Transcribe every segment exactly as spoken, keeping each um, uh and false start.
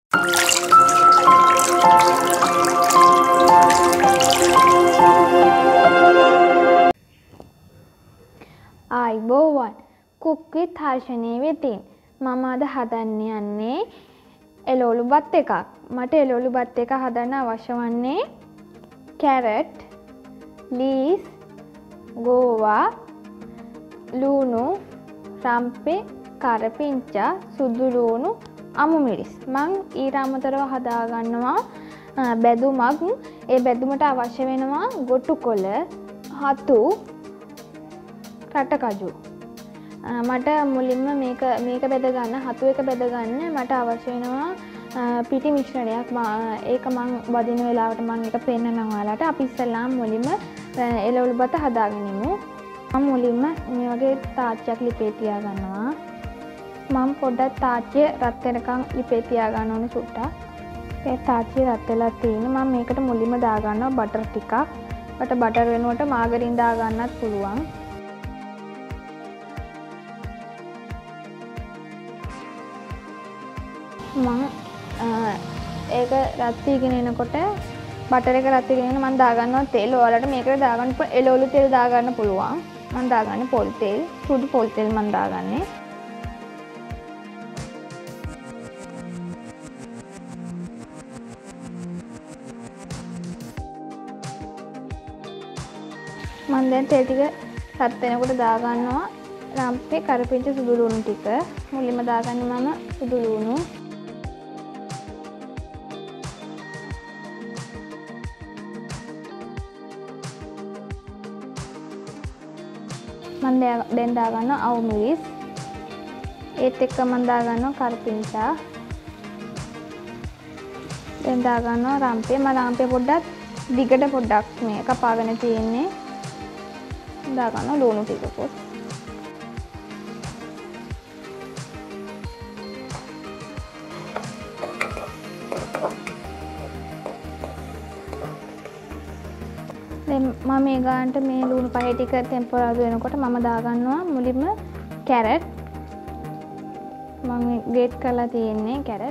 ආයිබෝවන් cook with Harshini වෙතින් මම අද හදන්න යන්නේ එළවලු බත් එකක්. මට එළවලු බත් එක හදන්න අවශ්‍ය වන්නේ කැරට්, ලීස්, ගෝවා, ලුණු, රම්පේ, කරපිංචා, සුදු ලුණු, අමු මිරිස්. මං ඊට අමතරව හදා ගන්නවා බැදුමක්. ඒ බැදුමට අවශ්‍ය වෙනවා ගොටු කොළ, හතු, රටකජු. මට මුලින්ම මේක මේක බෙද ගන්න හතු එක බෙද ගන්න මට අවශ්‍ය වෙනවා පිටි මිශ්‍රණයක්. ඒක මං වදින වෙලාවට මං ඒක පෙන්නනවා ඔයාලට. අපි ඉස්සෙල්ලාම මුලින්ම එළවලු බත හදාගනිමු. මම මුලින්ම මේ වගේ තාච්චයක් ලිපේ තියා ගන්නවා. මම පොඩ්ඩක් තාච්චිය රත් වෙනකන් ලිපේ තියා ගන්න ඕනේ චුට්ටක්. ඒ තාච්චිය රත් වෙලා තියෙන මම මේකට මුලින්ම දා ගන්නවා බටර් ටිකක්. මට බටර් වෙනුවට මාගරින් දා ගන්නත් පුළුවන්. මම ඒක රත් වීගෙන එනකොට බටර් එක රත් වීගෙන එන මම දා ගන්නවා තෙල්. ඔයාලට මේකට දා ගන්න එළවලු තෙල් දා ගන්න පුළුවන්. මම දාගන්නේ පොල් තෙල්. සුදු පොල් තෙල් මම දාගන්නේ. මම දැන් තෙල් ටික රත් වෙනකොට දා ගන්නවා රම්පේ, කරපිංච, සුදු ලුණු ටික. මුලින්ම දාගන්නේ මම සුදු ලුණු. මම දැන් දා ගන්නවා අවු මිරිස්. ඒත් එක්ක මම දා ගන්නවා කරපිංචා. දැන් දා ගන්නවා රම්පේ. මම රම්පේ පොඩ්ඩක් දිගට පොඩ්ඩක් මේ කපාගෙන තියෙන්නේ. දා ගන්නවා ලුණු ටිකකුත්. මම මේ ගානට මේ ලුණු පහේ ටික ටෙම්පරාදු වෙනකොට මම දා ගන්නවා මුලින්ම කැරට්. මම ග්‍රේට් කරලා තියෙන්නේ කැරට්.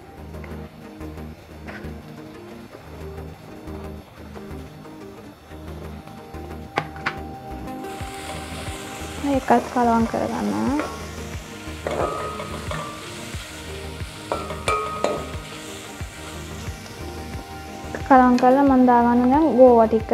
ඒකත් කලවම් කරගන්නවා. කලවම් කරලා මම දා ගන්නවා දැන් ගෝවා ටික.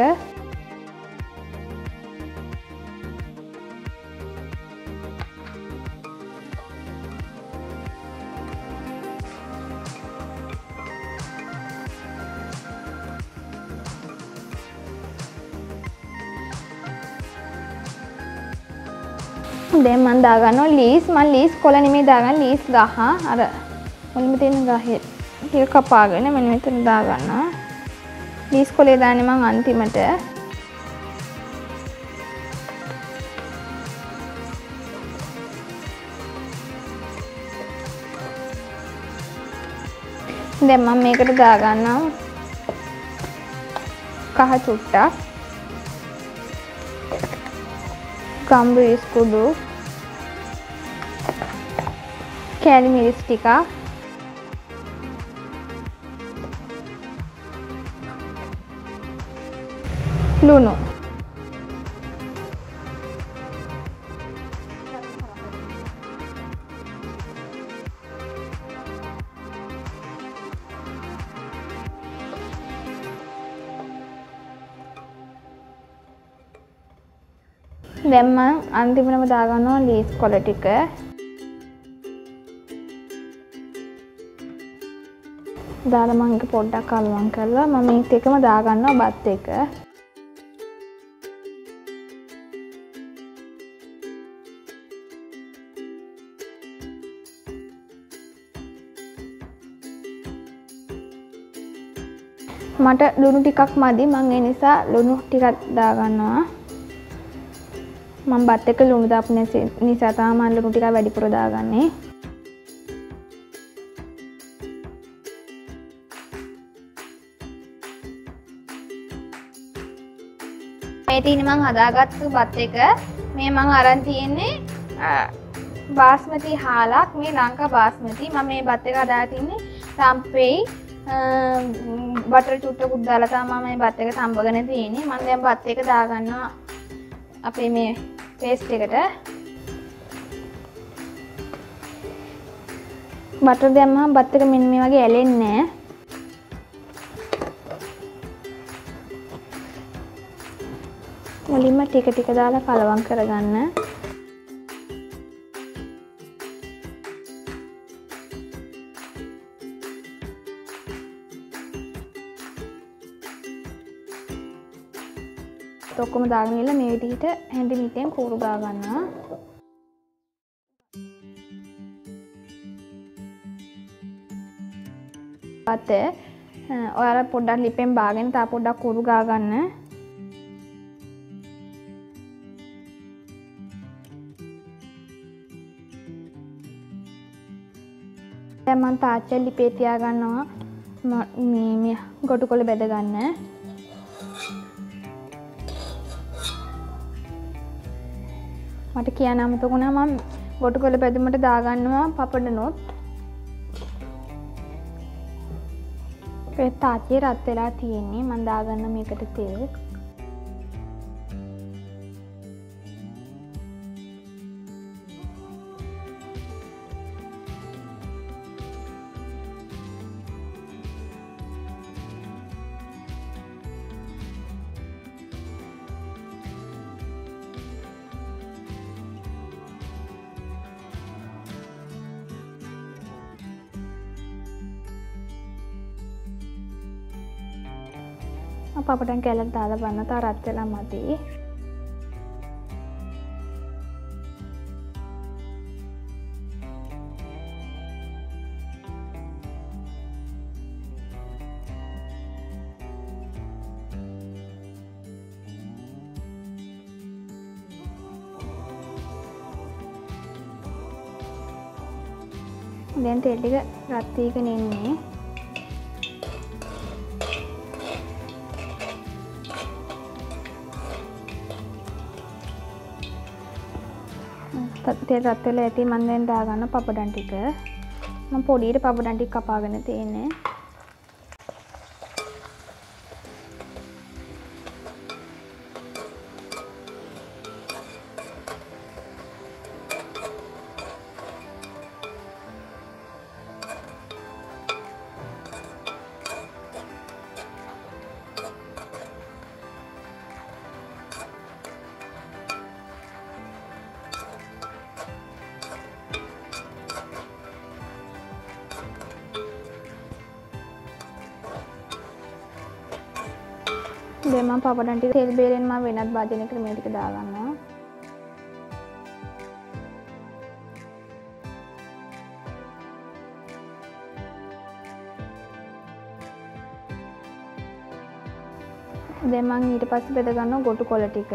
දැන් මම දා ගන්නවා ලීස්. මම ලීස් කොළ නෙමෙයි දාගන්නේ ලීස් ගහ. අර මුලින්ම තියෙන ගහේ ටික කපාගෙන මෙන්න මෙතන දා ගන්නවා. ලීස් කොළේ දාන්නේ මම අන්තිමට. දැන් මම මේකට දා ගන්නවා කහ චුට්ටක්, ගම්බුරිස් කුඩු, කෑලි මිරිස් ටිකක්, ලුණු. දැන් මම අන්තිමටම දා ගන්නවා ලීස් කොළ ටික. දාලා මම ඒක පොඩ්ඩක් කලවම් කරලා මම මේක එකම දා ගන්නවා බත් එක. මට ලුණු ටිකක් මදි. මම ඒ නිසා ලුණු ටිකක් දා ගන්නවා. මම බත් එක ලුණු දාපු නිසා තමයි මම ලුණු ටික වැඩිපුර දාගන්නේ. මේ තියෙන්නේ මම හදාගත්තු බත් එක. මේ මම අරන් තියෙන්නේ බාස්මති හාලක්. මේ ලංකා බාස්මති. මම මේ බත් එක හදාලා තින්නේ තම්පෙයි බටර් චුට්ටකුත් දාලා තමයි මම මේ බත් එක තම්බගෙන තියෙන්නේ. මම දැන් බත් එක දාගන්නවා අපේ මේ පේස්ට් එකට. බටර් දැම්මම බත් එක මෙන්න මේ වගේ ඇලෙන්නේ නැහැ. මුලින්ම ටික ටික දාලා කලවම් කරගන්න. ඔක්කොම දාගෙන ඉන්න මේ විදිහට හැඳි මිටෙන් කූරු ගා ගන්නවා. බත් ඔයාලා පොඩ්ඩක් ලිපෙන් බාගෙන තා පොඩ්ඩක් කූරු ගා ගන්න. දැන් මම තාච්චල් ලිපේ තියා ගන්නවා මේ මේ ගොටුකොළ බෙද ගන්න. මට කියන්න අමතක වුණා මම ගොටුකොළ බෙදුමට දාගන්නවා පපඩනොත්. ඒ තාච්චිය රත් වෙලා තියෙන්නේ. මම දාගන්න මේකට තෙල්. පපඩම් කැලක් දාලා බලන්න තා රත් වෙලා මදි. දැන් තෙල් ටික රත් වීගෙන ඉන්නේ. තෙල් රත් වෙලා ඇති. මම දැන් දාගන්න පපඩම් ටික. මම පොඩියට පපඩම් ටික කපාගෙන තියෙන්නේ. දැන් මම පපඩම් ටික තෙල් බේරෙන් මම වෙනත් භාජනයකට මේ ටික දාගන්නවා. දැන් මම ඊට පස්සේ බෙද ගන්නවා ගොටුකොළ ටික.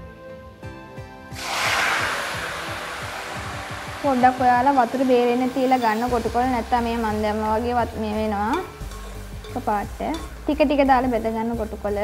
පොඩ්ඩක් ඔයාලා වතුර බේරෙන්න තියලා ගන්න ගොටුකොළ, නැත්නම් මේ මන් දැම්මා වගේ මේ වෙනවා කපාට. ටික ටික දාලා බෙද ගන්න ගොටුකොළ.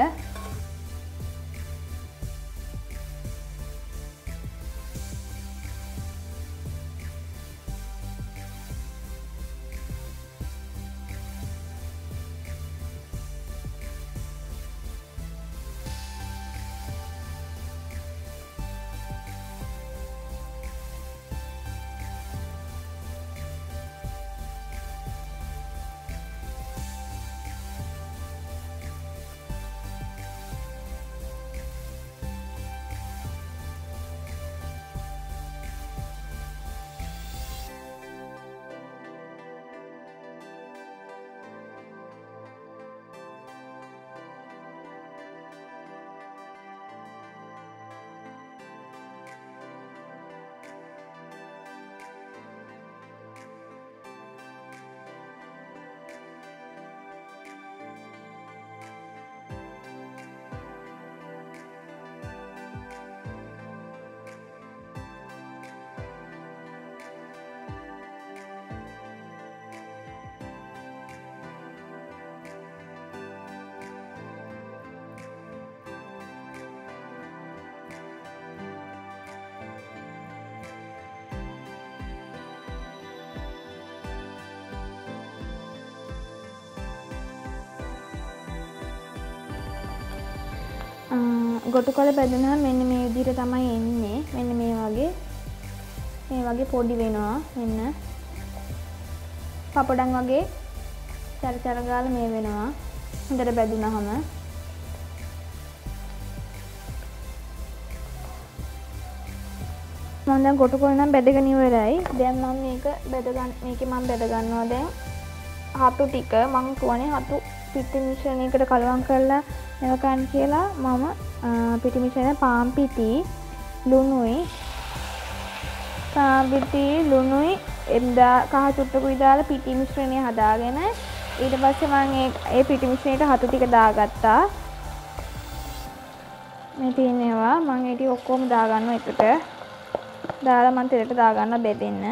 ගොටු කොළ බැදුනහම මෙන්න මේ විදිහට තමයි එන්නේ. මෙන්න මේ වගේ මේ වගේ පොඩි වෙනවා. මෙන්න පපඩම් වගේ චර චර ගාලා මේ වෙනවා. හොඳට බැදුනහම මම දැන් ගොටු කොළ නම් බැදගෙන ඉවරයි. දැන් මම මේක බැද ගන්න මේකේ මම බැද ගන්නවා දැන් හතු ටික මම කියන්නේ හතු පිටි මිශ්‍රණයකට කලවම් කරලා එවකන් කියලා මම පිටි මිශ්‍රණය පාන් පිටි ලුණුයි පාන් පිටි ලුණුයි එම්දා කහ චුට්ටකුයි දාලා පිටි මිශ්‍රණය හදාගෙන ඊට පස්සේ මම ඒ ඒ පිටි මිශ්‍රණයට හතු ටික දාගත්තා. මේ තියෙනවා මම ඒ ටික ඔක්කොම දාගන්නවා එකට. දාලා මම තෙලට දාගන්න බෙදෙන්න.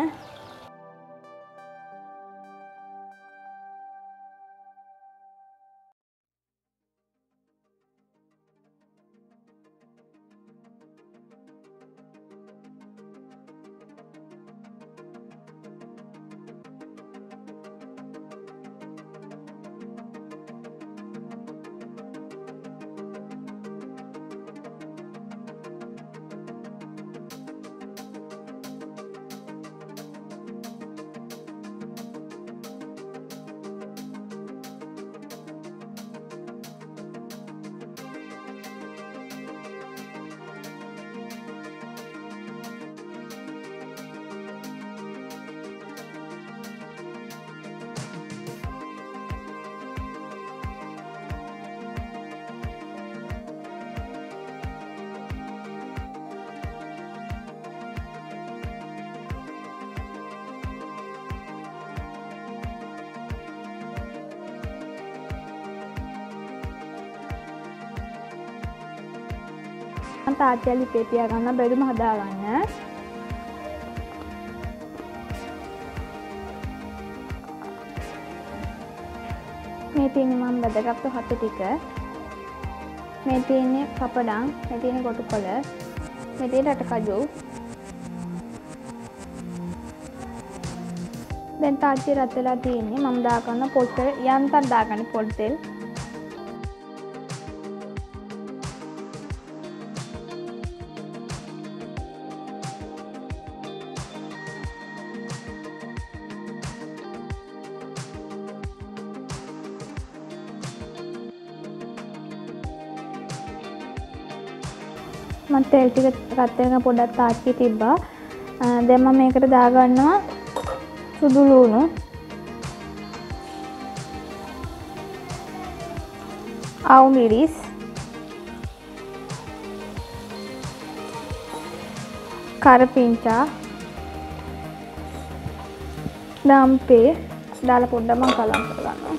තාච්චිය ලිපේ තියාගන්න බැලුම හදාගන්න. මේ තියෙන්නේ මම බැදගත්තු හතු ටික. මේ තියෙන්නේ පපඩම්, මේ තියෙන්නේ ගොටු කොළ, මේ තියෙන්නේ රටකජු. දැන් තාච්චිය රත් වෙලා තියෙන්නේ. මම දාගන්න පොල් තෙල් යන්තම් දාගන්න පොල් තෙල්. මම තෙල් ටික රත් වෙන පොඩක් තාච්චියේ තිබ්බා. දැන් මම මේකට දාගන්නවා සුදු ලුණු. අවු මිරිස්. කරපිංචා. දාම්පේ දාලා පොඩ්ඩක් මම කලවම් කරගන්නවා.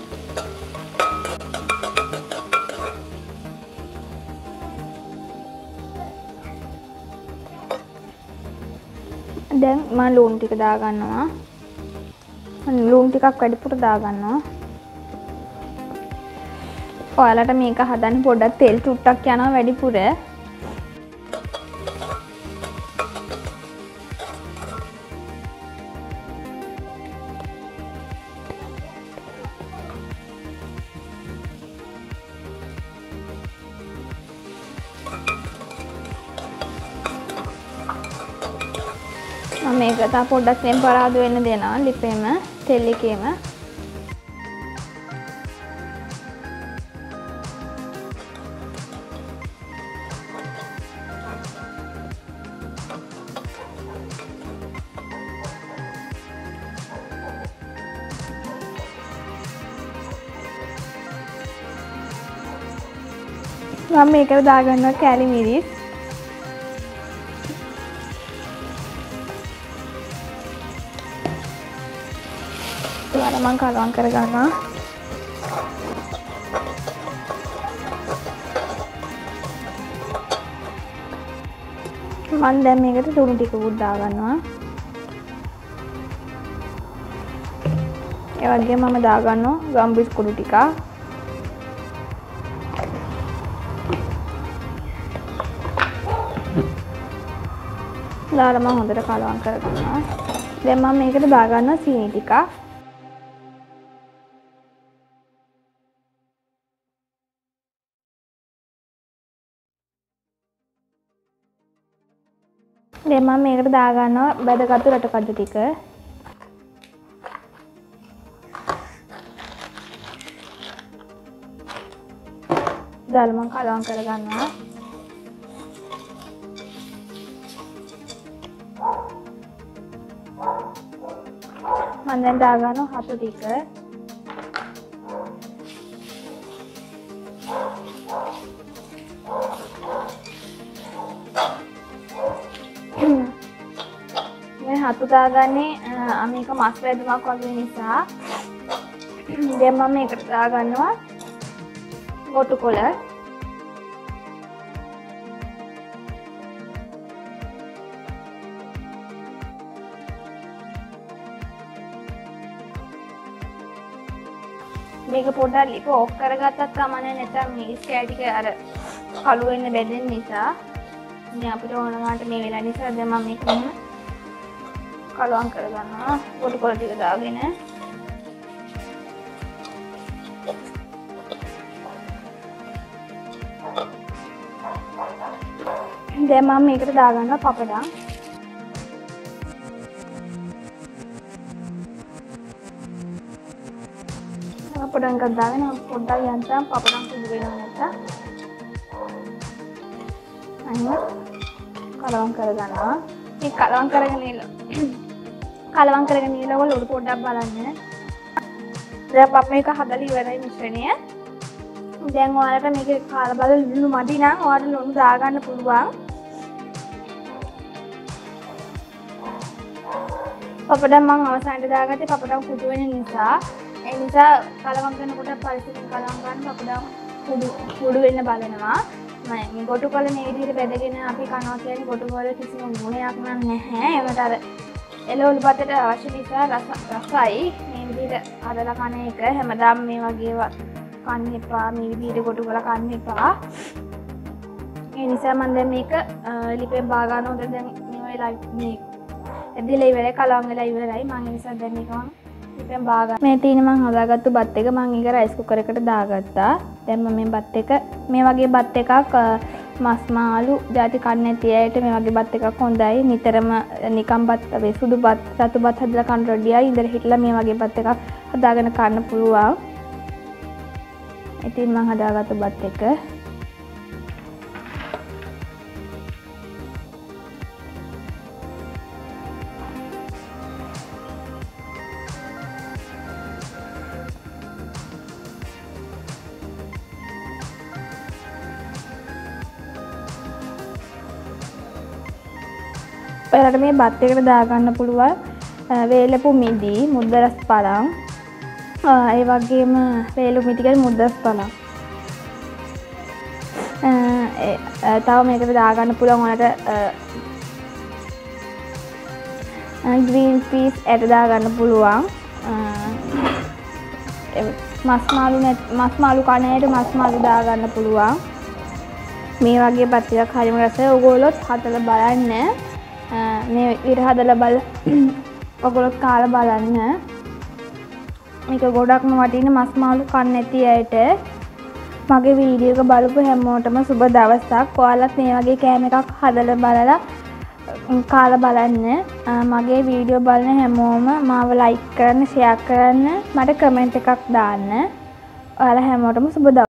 දැන් මම ලුණු ටික දාගන්නවා. මම ලුණු ටිකක් වැඩිපුර දාගන්නවා. ඔයාලට මේක හදන්න පොඩ්ඩක් තෙල් චුට්ටක් යනවා වැඩිපුර. මම මේක තා පොඩ්ඩක් ටෙම්පරාදු වෙන්න දෙනවා ලිපෙම තෙල් එකේම. මම මේකට දාගන්නවා කැලි මිරිස්. ඊළඟට මම කලවම් කරගන්නවා. මම දැන් මේකට ලුණු ටිකකුත් දාගන්නවා. ඒ වගේම මම දාගන්නවා ගම්බිස් කුඩු ටිකක්. දාලා මම හොඳට කලවම් කරගන්නවා. දැන් මම මේකට දාගන්නවා සීනි ටිකක්. දැන් මම මේකට දා ගන්නවා බැදගත්තු රට කඩු ටික. දාලා මම කලවම් කර ගන්නවා. මම දැන් දා ගන්නවා හතු ටික. මේ හතු දාගන්නේ මේක මස් වැදුමක් වගේ නිසා. දැන් මම මේකට දා ගන්නවා ගොටු කොළ. මේක පොඩ්ඩක් ලිප ඔෆ් කරගත්තත් කමන්නේ නැත්නම් මේ ස්කෑ ටික අර කළු වෙන්න බැඳෙන නිසා. ඉතින් අපිට ඕන වුණාට මේ වෙලා නිසා දැන් මම මේක මෙහෙම කලවම් කරගන්නවා ගොටු කොළ ටික දාගෙන. දැන් මම මේකට දා ගන්නවා පපඩම්. පපඩම් එකක් දාගෙන පොඩ්ඩක් යන්තම් පපඩම් කුඩු වෙනවා නැත්නම් අන්න කලවම් කරගන්නවා. මේ කලවම් කරගෙන ඉල කලවම් කරගෙන ඉලවල උඩු පොඩ්ඩක් බලන්න. දැන් මම මේක හදලා ඉවරයි මිශ්‍රණය. දැන් ඔයාලට මේක කාලා බලලා ලුණු මදි නම් ඔයාලට ලුණු දා ගන්න පුළුවන්. පපඩම් මම අවසානට දාගත්තේ පපඩම් කුඩු වෙන නිසා. ඒ නිසා කලවම් කරනකොට පරිස්සමෙන් කලවම් ගන්න පපඩම් කුඩු කුඩු වෙන්න බලනවා. මම ගොටු කොළ මේ විදිහට බෙදගෙන අපි කනවා කියන්නේ ගොටු කොළ කිසිම ගුණයක් නැහැ. ඒකට අර එළවලු බතට අවශ්‍ය නිසා රසයි. මේ විදිහට හදලා කන එක හැමදාම මේ වගේ කන්න එපා. මේ විදිහට ගොටු කොළ කන්න එපා. ඒ නිසා මම දැන් මේක ලිපෙන් බා ගන්නකොට දැන් මේ වෙලාව මේ ඇදලා ඉවරයි කලවම් වෙලා ඉවරයි. මම ඒ නිසා දැන් මේක මම ලිපෙන් බා ගන්න. මේ තියෙන මම හදාගත්තු බත් එක මම ඊක රයිස් කුකර් එකට දාගත්තා. දැන් මම මේ බත් එක මේ වගේ බත් එකක් මස් මාළු ಜಾති කන්න නැති අයට මේ වගේ බත් එකක් හොඳයි. නිතරම නිකම් බත් වේ සුදු බත් සතු බත් හදලා කන්න රෙඩියයි. ඉඳලා හිටලා මේ වගේ බත් එකක් හදාගෙන කන්න පුළුවන්. ඉතින් මම හදාගත්තු බත් එක ඔයාලට මේ බත් එකට දා ගන්න පුළුවන් වේලපු මිදි, මුද්දරස් පළං, ඒ වගේම වේලු මිදි කියන මුද්දරස් පළං. තව මේකට දා ගන්න පුළුවන් ඔයාලට green peas ඇට දා ගන්න පුළුවන්. මස් මාළු මස් මාළු කණේට මස් මාළු දා ගන්න පුළුවන්. මේ වගේ බත් ටිකක් හරිම රසයි. ඔයගොල්ලොත් හදලා බලන්න. මේ විතර හදලා බල ඔයගොල්ලෝ කාලා බලන්න. මේක ගොඩක්ම වටින මස් මාළු කන්න නැති අයට. මගේ වීඩියෝ එක බලපු හැමෝටම සුබ දවසක්. ඔයාලත් මේ වගේ කෑම එකක් හදලා බලලා කාලා බලන්න. මගේ වීඩියෝ බලන හැමෝම මාව ලයික් කරන්න, ෂෙයා කරන්න, මට කමෙන්ට් එකක් දාන්න. ඔයාලා හැමෝටම සුබ දවසක්.